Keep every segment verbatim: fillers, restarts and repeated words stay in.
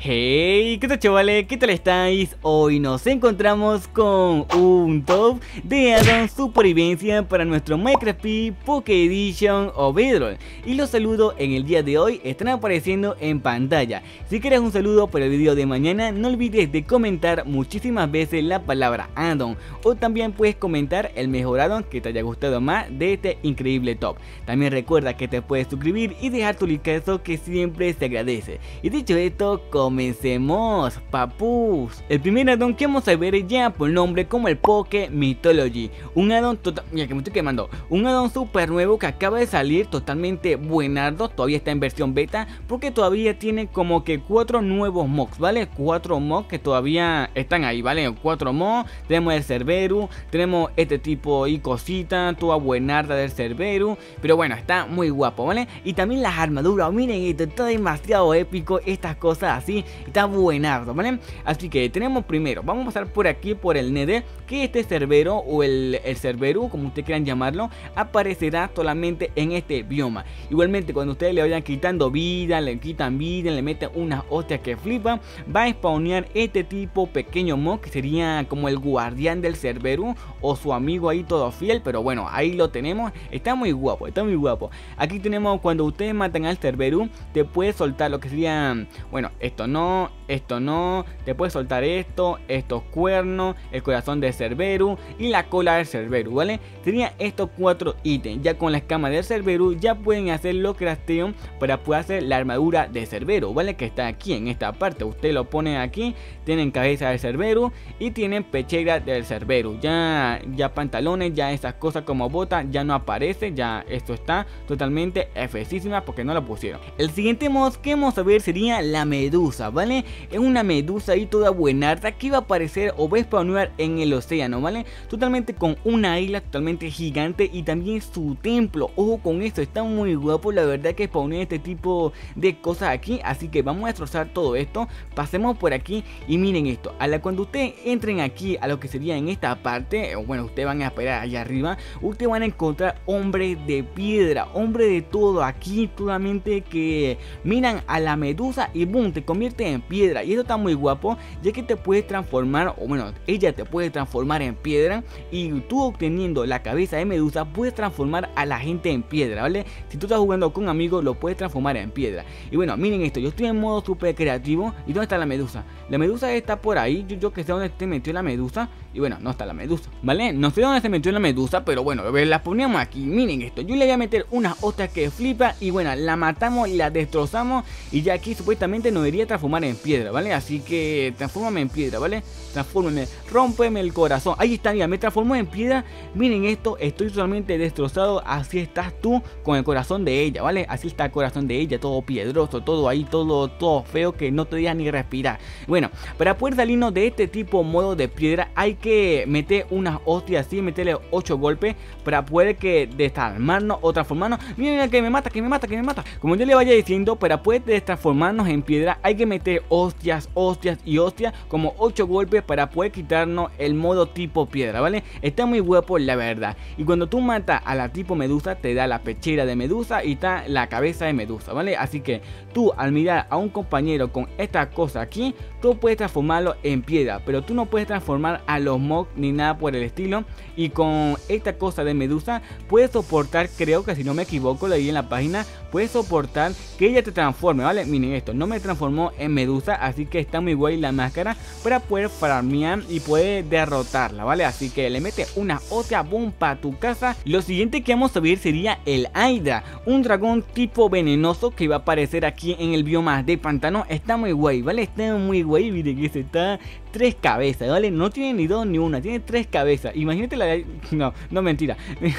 Hey, ¿qué tal, chavales? ¿Qué tal estáis? Hoy nos encontramos con un top de addon supervivencia para nuestro Minecraft Poké Edition o Bedroll. Y los saludos en el día de hoy están apareciendo en pantalla. Si quieres un saludo para el video de mañana, no olvides de comentar muchísimas veces la palabra addon. O también puedes comentar el mejor addon que te haya gustado más de este increíble top. También recuerda que te puedes suscribir y dejar tu likeazo, que siempre se agradece. Y dicho esto, comencemos, papus. El primer addon que vamos a ver ya por nombre como el Poké Mythology. Un addon total... Mira que me estoy quemando. Un addon super nuevo que acaba de salir, totalmente buenardo. Todavía está en versión beta porque todavía tiene como que cuatro nuevos mocks, ¿vale? Cuatro mocks que todavía están ahí, ¿vale? Cuatro mocks. Tenemos el Cerberus, tenemos este tipo y cosita, toda buenarda del Cerberus. Pero bueno, está muy guapo, ¿vale? Y también las armaduras, miren esto, está demasiado épico. Estas cosas así, está buenardo, ¿vale? Así que tenemos primero, vamos a pasar por aquí por el Nether, que este Cerbero o el, el Cerberus, como ustedes quieran llamarlo, aparecerá solamente en este bioma. Igualmente, cuando ustedes le vayan quitando vida, le quitan vida, le meten unas hostias que flipan, va a spawnear este tipo pequeño mob que sería como el guardián del Cerberus o su amigo ahí todo fiel. Pero bueno, ahí lo tenemos, está muy guapo, está muy guapo. Aquí tenemos, cuando ustedes matan al Cerberus, te puede soltar lo que sería, bueno, esto no, esto no, te puede soltar esto, estos cuernos, el corazón del Cerberus y la cola del Cerberus, ¿vale? Serían estos cuatro ítems. Ya con la escama del Cerberus ya pueden hacer los crafteos para poder hacer la armadura de Cerberus, ¿vale? Que está aquí en esta parte, usted lo pone aquí, tienen cabeza del Cerberus y tienen pechera del Cerberus. Ya, ya pantalones, ya esas cosas como botas ya no aparece, ya esto está totalmente efecísima porque no lo pusieron. El siguiente mod que vamos a ver sería la medusa, ¿vale? Es una medusa ahí toda buenarda que va a aparecer o va a spawnear en el océano, ¿vale? Totalmente con una isla totalmente gigante y también su templo. Ojo con esto, está muy guapo, la verdad que spawnea este tipo de cosas aquí. Así que vamos a destrozar todo esto. Pasemos por aquí y miren esto. A la cuando ustedes entren aquí a lo que sería en esta parte, bueno, ustedes van a esperar allá arriba, ustedes van a encontrar hombres de piedra, hombres de todo aquí, totalmente que miran a la medusa y boom, te convierte en piedra. Y esto está muy guapo, ya que te puedes transformar, o bueno, ella te puede transformar en piedra, y tú obteniendo la cabeza de medusa puedes transformar a la gente en piedra, ¿vale? Si tú estás jugando con amigos, lo puedes transformar en piedra. Y bueno, miren esto, yo estoy en modo super creativo. ¿Y dónde está la medusa? La medusa está por ahí, yo, yo que sé dónde se metió la medusa. Y bueno, no está la medusa, ¿vale? No sé dónde se metió la medusa, pero bueno, la ponemos aquí. Miren esto, yo le voy a meter unas hostias que flipa. Y bueno, la matamos y la destrozamos. Y ya aquí supuestamente nos debería transformar en piedra, ¿vale? Así que transfórmame en piedra, ¿vale? Transfórmame, rómpeme el corazón. Ahí está, mira, me transformó en piedra. Miren esto, estoy totalmente destrozado. Así estás tú con el corazón de ella, ¿vale? Así está el corazón de ella, todo piedroso, todo ahí, todo, todo feo, que no te deja ni respirar. Bueno, para poder salirnos de este tipo modo de piedra, hay que meter unas hostias así, meterle ocho golpes para poder que desarmarnos o transformarnos. Miren que me mata, que me mata, que me mata. Como yo le vaya diciendo, para poder transformarnos en piedra hay que meter hostias, hostias y hostias, como ocho golpes para poder quitarnos el modo tipo piedra, ¿vale? Está muy guapo, la verdad. Y cuando tú matas a la tipo medusa, te da la pechera de medusa y está la cabeza de medusa, ¿vale? Así que tú, al mirar a un compañero con esta cosa aquí, tú puedes transformarlo en piedra, pero tú no puedes transformar a los mobs ni nada por el estilo. Y con esta cosa de medusa puedes soportar, creo que si no me equivoco, leí en la página, puedes soportar que ella te transforme, ¿vale? Miren esto, no me transformó en medusa, así que está muy guay la máscara para poder farmear y poder derrotarla, ¿vale? Así que le mete una hostia, boom, para tu casa. Lo siguiente que vamos a ver sería el Hydra, un dragón tipo venenoso que va a aparecer aquí en el bioma de pantano. Está muy guay, ¿vale? Está muy guay, miren que se está tres cabezas, ¿vale? No tiene ni dos ni una, tiene tres cabezas. Imagínate la... No, no, mentira.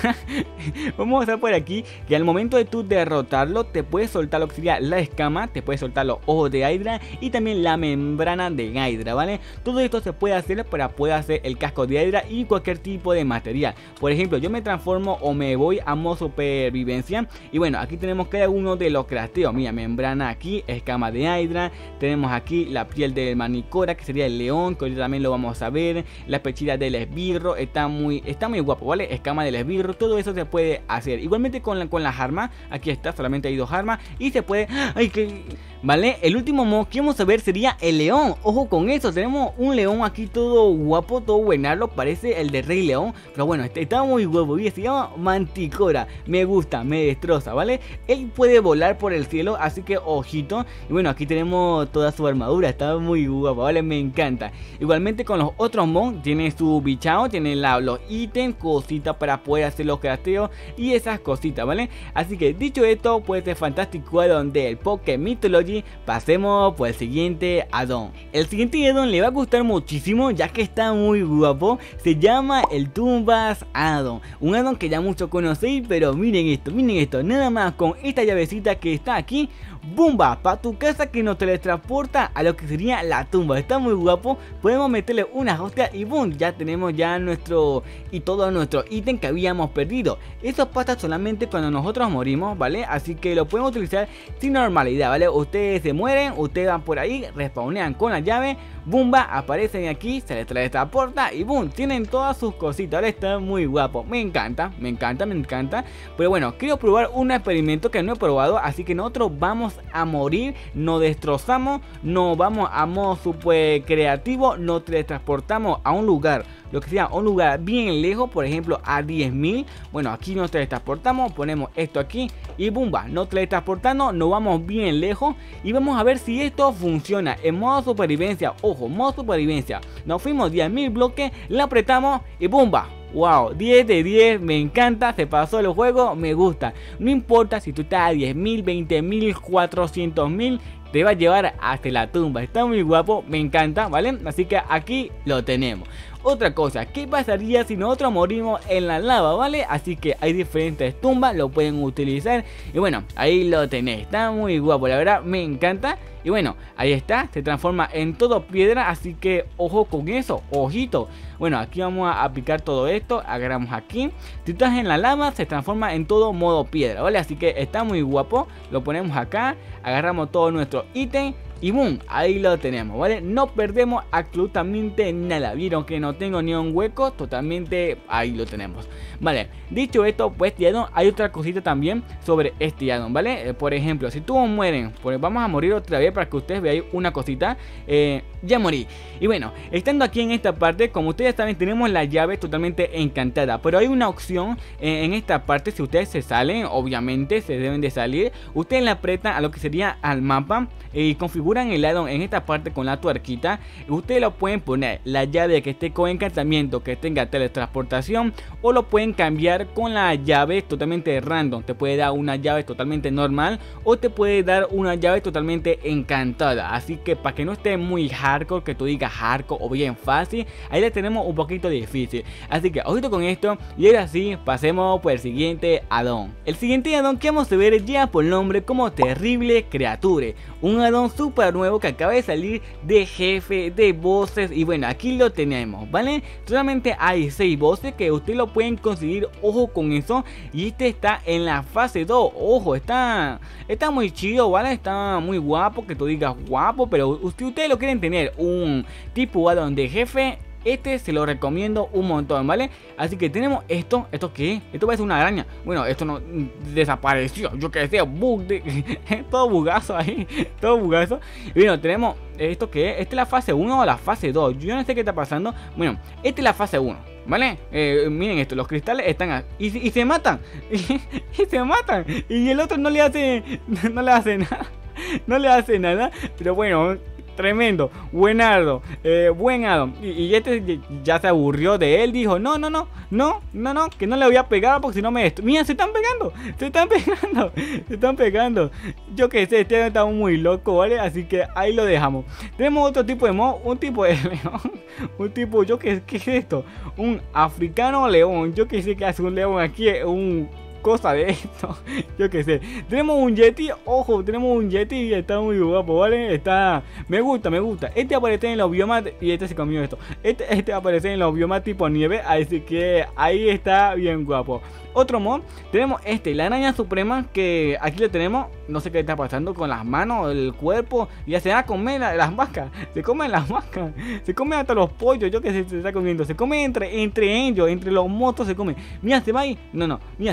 Vamos a estar por aquí que al momento de tú derrotarlo, te puedes soltar lo que sería la escama, te puedes soltar los ojos de Hydra y también la membrana de Hydra, ¿vale? Todo esto se puede hacer para poder hacer el casco de Hydra y cualquier tipo de material. Por ejemplo, yo me transformo o me voy a modo supervivencia. Y bueno, aquí tenemos cada uno de los crafteos. Mira, membrana aquí, escama de Hydra. Tenemos aquí la piel del manicora, que sería el león, que ahorita también lo vamos a ver. La pechera del esbirro, está muy, está muy guapo, ¿vale? Escama del esbirro, todo eso se puede hacer. Igualmente con, la, con las armas, aquí está, solamente hay dos armas. Y se puede... ¡Ay, que... ¿vale? El último mod que vamos a ver sería el león. Ojo con eso, tenemos un león aquí todo guapo, todo buenardo, parece el de Rey León. Pero bueno, este está muy guapo y se llama Manticora. Me gusta, me destroza, ¿vale? Él puede volar por el cielo, así que ojito. Y bueno, aquí tenemos toda su armadura, está muy guapo, ¿vale? Me encanta. Igualmente con los otros mods, tiene su bichao, tiene la, los ítems, cositas para poder hacer los crafteos y esas cositas, ¿vale? Así que dicho esto, pues este fantástico addon del Poké Mythology, pasemos por el siguiente addon. El siguiente addon le va a gustar muchísimo ya que está muy guapo. Se llama el Tumbas Addon, un addon que ya muchos conocéis, pero miren esto, miren esto, nada más con esta llavecita que está aquí, ¡bumba! Para tu casa que nos teletransporta a lo que sería la tumba. Está muy guapo, podemos meterle unas hostias y ¡boom! Ya tenemos ya nuestro y todo nuestro ítem que habíamos perdido. Eso pasa solamente cuando nosotros morimos, ¿vale? Así que lo podemos utilizar sin normalidad, ¿vale? Ustedes se mueren, ustedes van por ahí, respawnean con la llave, ¡bumba! Aparecen aquí, se les teletransporta y ¡boom! Tienen todas sus cositas, ¿vale? Está muy guapo, me encanta, me encanta, me encanta. Pero bueno, quiero probar un experimento que no he probado, así que nosotros vamos a morir, nos destrozamos, nos vamos a modo super creativo, nos teletransportamos a un lugar, lo que sea a un lugar bien lejos, por ejemplo a diez mil. Bueno, aquí nos teletransportamos, ponemos esto aquí y bumba, nos teletransportando, nos vamos bien lejos y vamos a ver si esto funciona en modo supervivencia. Ojo, modo supervivencia, nos fuimos diez mil bloques, le apretamos y bumba. Wow, diez de diez, me encanta, se pasó el juego, me gusta. No importa si tú estás a diez mil, veinte mil, cuatrocientos mil, te va a llevar hasta la tumba. Está muy guapo, me encanta, ¿vale? Así que aquí lo tenemos. Otra cosa, ¿qué pasaría si nosotros morimos en la lava, ¿vale? Así que hay diferentes tumbas, lo pueden utilizar. Y bueno, ahí lo tenés, está muy guapo, la verdad, me encanta. Y bueno, ahí está, se transforma en todo piedra, así que ojo con eso, ojito. Bueno, aquí vamos a aplicar todo esto, agarramos aquí. Si estás en la lava, se transforma en todo modo piedra, ¿vale? Así que está muy guapo, lo ponemos acá, agarramos todo nuestro ítem. Y boom, ahí lo tenemos, ¿vale? No perdemos absolutamente nada. Vieron que no tengo ni un hueco, totalmente ahí lo tenemos. Vale, dicho esto, pues este addon, hay otra cosita también sobre este addon, ¿vale? Eh, por ejemplo, si todos mueren, pues vamos a morir otra vez para que ustedes veáis una cosita. eh, Ya morí. Y bueno, estando aquí en esta parte, como ustedes saben, tenemos la llave totalmente encantada. Pero hay una opción eh, en esta parte, si ustedes se salen, obviamente se deben de salir. Ustedes le apretan a lo que sería al mapa y configuran el addon en esta parte con la tuerquita. Ustedes lo pueden poner la llave que esté con encantamiento, que tenga teletransportación, o lo pueden cambiar con la llave totalmente random. Te puede dar una llave totalmente normal o te puede dar una llave totalmente encantada. Así que para que no esté muy hardcore, que tú digas hardcore o bien fácil, ahí le tenemos un poquito difícil. Así que ojito con esto. Y ahora sí, pasemos por el siguiente addon. El siguiente addon que vamos a ver ya por nombre como Terrible Creature, un addon super nuevo que acaba de salir de jefe de bosses. Y bueno, aquí lo tenemos, ¿vale? Solamente hay seis bosses que ustedes lo pueden conseguir, ojo con eso. Y este está en la fase dos, ojo, está está muy chido, ¿vale? Está muy guapo, que tú digas guapo, pero usted, ustedes lo quieren tener un tipo addon de jefe, este se lo recomiendo un montón, ¿vale? Así que tenemos esto. ¿Esto qué? Esto parece una araña. Bueno, esto no desapareció. Yo que sé, bug de... todo bugazo ahí. Todo bugazo. Y bueno, tenemos esto que es. ¿Esta es la fase uno o la fase dos? Yo no sé qué está pasando. Bueno, esta es la fase uno, ¿vale? Eh, miren esto, los cristales están aquí, y, y se matan. Y, y se matan. Y el otro no le hace... No le hace nada. No le hace nada. Pero bueno... Tremendo, buenardo, eh, buen addon. Y, y este ya se aburrió de él. Dijo, no, no, no, no, no, no, que no le voy a pegar porque si no me... Mira, se están pegando, se están pegando, se están pegando. Yo que sé, este está muy loco, ¿vale? Así que ahí lo dejamos. Tenemos otro tipo de mod, un tipo de león. Un tipo, yo que, ¿qué es esto? Un africano león. Yo que sé que hace un león aquí, un... cosa de esto, yo que sé. Tenemos un Yeti, ojo, tenemos un Yeti y está muy guapo, ¿vale? Está, me gusta, me gusta. Este aparece en los biomas y este se comió esto. Este, este aparece en los biomas tipo nieve, así que ahí está bien guapo. Otro mod, tenemos este, la araña suprema, que aquí lo tenemos. No sé qué está pasando con las manos, el cuerpo. Ya se va a comer la, las vacas. Se comen las vacas. Se comen hasta los pollos, yo que sé, se está comiendo. Se come entre, entre ellos, entre los motos se come. Mira, se va ahí. No, no, mira, se comen los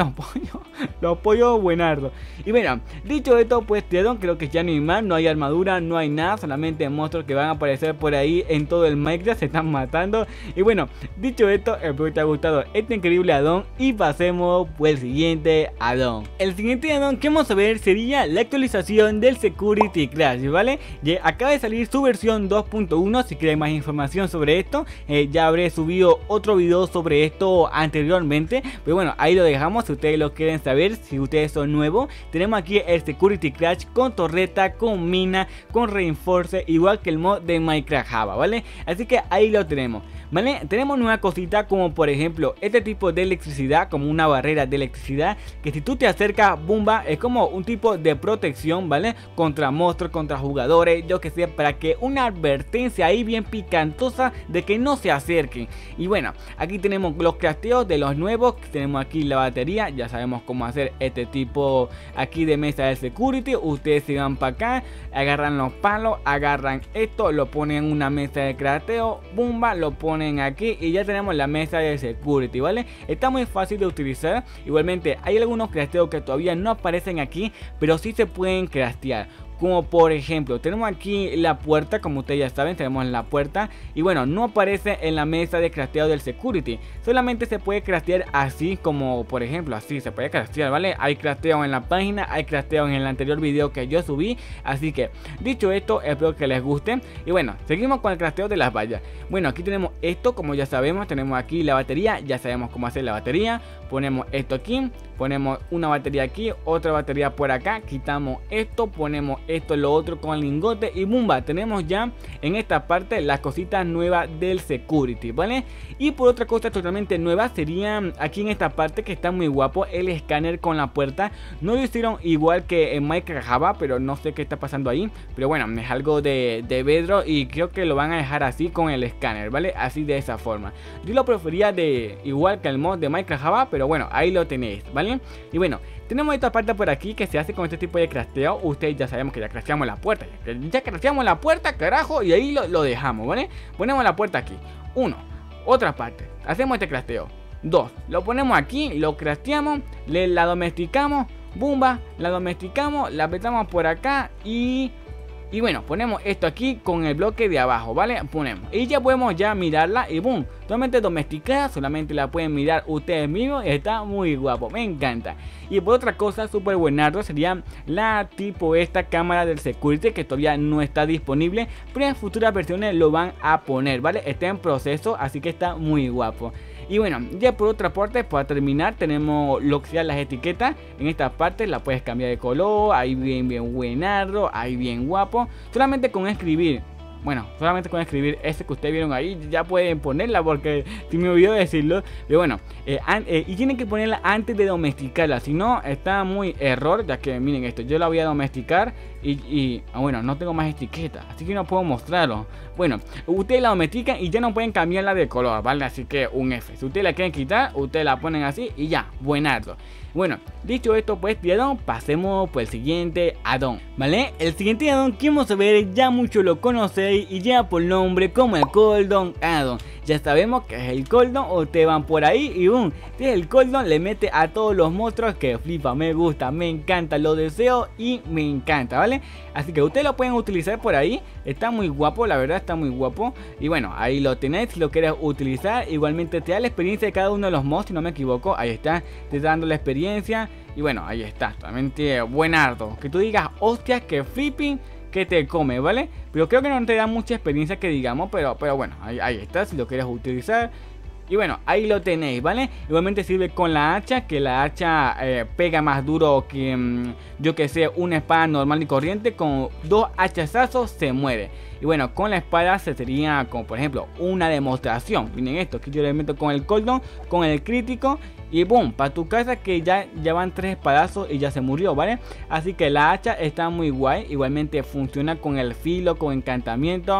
lo apoyo, lo apoyo buenardo. Y bueno, dicho esto, pues Triadon creo que ya no hay más, no hay armadura, no hay nada, solamente monstruos que van a aparecer por ahí en todo el Minecraft, se están matando. Y bueno, dicho esto, espero que te haya gustado este increíble addon y pasemos por el siguiente addon. El siguiente addon que vamos a ver sería la actualización del Security Crash, ¿vale? Ya acaba de salir su versión dos punto uno, si quieren más información sobre esto, eh, ya habré subido otro video sobre esto anteriormente, pero bueno, ahí lo dejamos si ustedes lo quieren saber, si ustedes son nuevos. Tenemos aquí el Security Crash con torreta, con mina, con reinforce, igual que el mod de Minecraft Java, ¿vale? Así que ahí lo tenemos, ¿vale? Tenemos nueva cosita como por ejemplo este tipo de electricidad, como una barrera de electricidad, que si tú te acercas, bomba, es como un tipo de protección, ¿vale? Contra monstruos, contra jugadores, yo que sé, para que una advertencia ahí bien picantosa de que no se acerquen. Y bueno, aquí tenemos los crafteos de los nuevos, tenemos aquí la batería, ya sabemos cómo hacer este tipo aquí de mesa de security. Ustedes se van para acá, agarran los palos, agarran esto, lo ponen en una mesa de crafteo, bomba, lo ponen aquí y ya tenemos la mesa de security, ¿vale? Está muy fácil de utilizar. Igualmente hay algunos crafteos que todavía no aparecen aquí, pero sí se pueden craftear. Como por ejemplo, tenemos aquí la puerta, como ustedes ya saben, tenemos la puerta. Y bueno, no aparece en la mesa de crafteo del security. Solamente se puede craftear así, como por ejemplo, así se puede craftear, ¿vale? Hay crafteo en la página, hay crafteo en el anterior video que yo subí. Así que, dicho esto, espero que les guste. Y bueno, seguimos con el crafteo de las vallas. Bueno, aquí tenemos esto, como ya sabemos, tenemos aquí la batería. Ya sabemos cómo hacer la batería. Ponemos esto aquí, ponemos una batería aquí, otra batería por acá, quitamos esto, ponemos esto, lo otro con el lingote y ¡bumba! Tenemos ya en esta parte las cositas nuevas del security, ¿vale? Y por otra cosa totalmente nueva sería aquí en esta parte, que está muy guapo, el escáner con la puerta. No lo hicieron igual que en Minecraft Java, pero no sé qué está pasando ahí. Pero bueno, es algo de, de Bedrock y creo que lo van a dejar así con el escáner, ¿vale? Así de esa forma. Yo lo prefería de igual que el mod de Minecraft Java, pero bueno, ahí lo tenéis, ¿vale? Y bueno, tenemos esta parte por aquí que se hace con este tipo de crafteo. Ustedes ya sabemos que ya crafteamos la puerta. Ya crafteamos la puerta, carajo, y ahí lo, lo dejamos, ¿vale? Ponemos la puerta aquí. Uno, otra parte. Hacemos este crafteo. Dos, lo ponemos aquí, lo crafteamos, le, la domesticamos, bumba, la domesticamos, la apretamos por acá y... Y bueno, ponemos esto aquí con el bloque de abajo, ¿vale? Ponemos. Y ya podemos ya mirarla y boom. Totalmente domesticada, solamente la pueden mirar ustedes mismos. Está muy guapo, me encanta. Y por otra cosa, súper buenardo, sería la tipo esta cámara del security, que todavía no está disponible, pero en futuras versiones lo van a poner, ¿vale? Está en proceso, así que está muy guapo. Y bueno, ya por otra parte, para terminar, tenemos lo que sean las etiquetas. En esta parte la puedes cambiar de color, ahí bien bien buenardo, ahí bien guapo. Solamente con escribir, bueno, solamente con escribir ese que ustedes vieron ahí, ya pueden ponerla, porque si me olvidó decirlo. Pero bueno, eh, eh, y tienen que ponerla antes de domesticarla, si no está muy error, ya que miren esto, yo la voy a domesticar y, y ah, bueno, no tengo más etiquetas, así que no puedo mostrarlo. Bueno, ustedes la domestican y ya no pueden cambiarla de color, ¿vale? Así que un F. Si ustedes la quieren quitar, ustedes la ponen así y ya, buenardo. Bueno, dicho esto, pues, de addon, pasemos por el siguiente addon, ¿vale? El siguiente addon que vamos a ver, ya mucho lo conocéis y ya por nombre como el Cooldown addon. Ya sabemos que es el Cooldown, ustedes van por ahí y boom, este es el Cooldown, le mete a todos los monstruos que flipa, me gusta, me encanta, lo deseo y me encanta, ¿vale? Así que ustedes lo pueden utilizar por ahí, está muy guapo, la verdad está muy guapo. Y bueno, ahí lo tenéis si lo quieres utilizar. Igualmente te da la experiencia de cada uno de los mods, si no me equivoco, ahí está, te está dando la experiencia. Y bueno, ahí está, totalmente buenardo. Que tú digas, hostias, que flipping, que te come, ¿vale? Pero creo que no te da mucha experiencia que digamos, pero, pero bueno, ahí, ahí está, si lo quieres utilizar. Y bueno, ahí lo tenéis, ¿vale? Igualmente sirve con la hacha, que la hacha eh, pega más duro que, mmm, yo que sé, una espada normal y corriente. Con dos hachazazos se muere. Y bueno, con la espada se sería como por ejemplo una demostración. Miren esto, que yo le meto con el cooldown, con el crítico y boom, para tu casa, que ya, ya van tres espadazos y ya se murió, ¿vale? Así que la hacha está muy guay. Igualmente funciona con el filo, con encantamiento.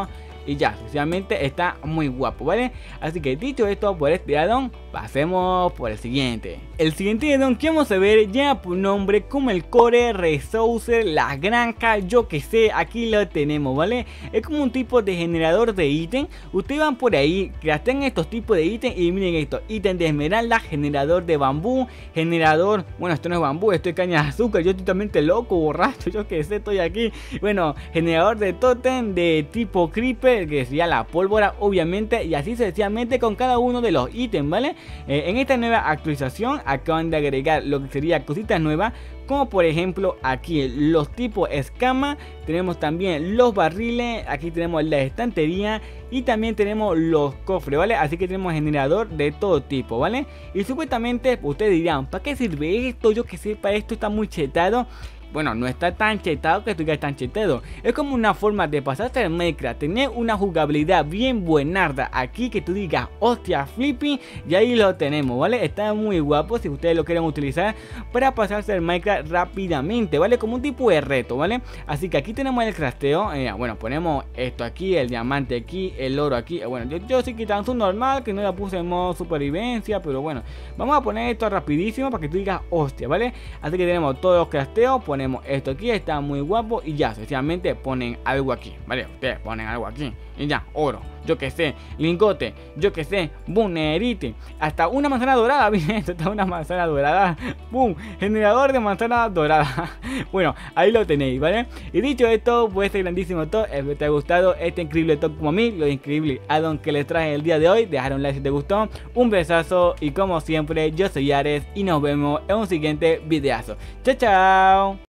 y ya, sucesivamente está muy guapo, ¿vale? Así que dicho esto por este addon, pasemos por el siguiente. El siguiente addon que vamos a ver lleva por nombre como el Core Resourcer, la granja, yo que sé, aquí lo tenemos, ¿vale? Es como un tipo de generador de ítem. Ustedes van por ahí, craftean estos tipos de ítems y miren esto: ítem de esmeralda, generador de bambú, generador, bueno, esto no es bambú, esto es caña de azúcar, yo estoy totalmente loco, borracho, yo que sé, estoy aquí. Bueno, generador de tótem de tipo creeper, que sería la pólvora, obviamente, y así sucesivamente con cada uno de los ítems, ¿vale? Eh, en esta nueva actualización acaban de agregar lo que sería cositas nuevas, como por ejemplo aquí los tipos escama, tenemos también los barriles, aquí tenemos la estantería y también tenemos los cofres, ¿vale? Así que tenemos generador de todo tipo, ¿vale? Y supuestamente ustedes dirán, ¿para qué sirve esto? Yo que sé, para esto está muy chetado. Bueno, no está tan chetado que tú digas tan chetado. Es como una forma de pasarse el Minecraft, tener una jugabilidad bien buenarda aquí, que tú digas, hostia, flippy, y ahí lo tenemos, ¿vale? Está muy guapo si ustedes lo quieren utilizar para pasarse el Minecraft rápidamente, ¿vale? Como un tipo de reto, ¿vale? Así que aquí tenemos el crafteo, eh, bueno, ponemos esto aquí, el diamante aquí, el oro aquí, eh, bueno, yo, yo sí quitando su normal, que no la puse en modo supervivencia, pero bueno, vamos a poner esto rapidísimo para que tú digas, hostia, ¿vale? Así que tenemos todos los crafteos, ponemos esto aquí, está muy guapo y ya, sencillamente ponen algo aquí, ¿vale? Ustedes ponen algo aquí y ya, oro, yo que sé, lingote, yo que sé, boom, nerite, hasta una manzana dorada, miren esto, está una manzana dorada, boom, generador de manzana dorada. Bueno, ahí lo tenéis, ¿vale? Y dicho esto, pues este grandísimo top, espero que te haya gustado este increíble top como a mí, lo increíble addon que les traje el día de hoy. Dejar un like si te gustó, un besazo y como siempre, yo soy Ares y nos vemos en un siguiente videazo. Chao, chao.